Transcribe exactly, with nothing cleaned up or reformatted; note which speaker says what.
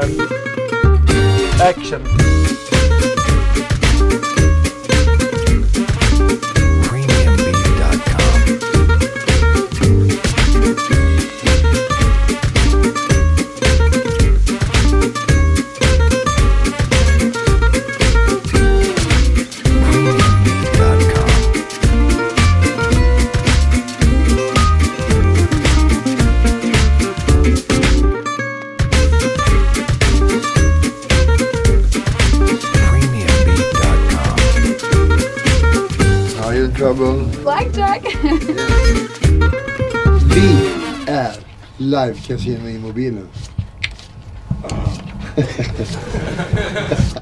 Speaker 1: Action.
Speaker 2: premium beat dot com.
Speaker 3: Are you in trouble?
Speaker 4: Blackjack.
Speaker 3: Vi är live-casino i mobilen.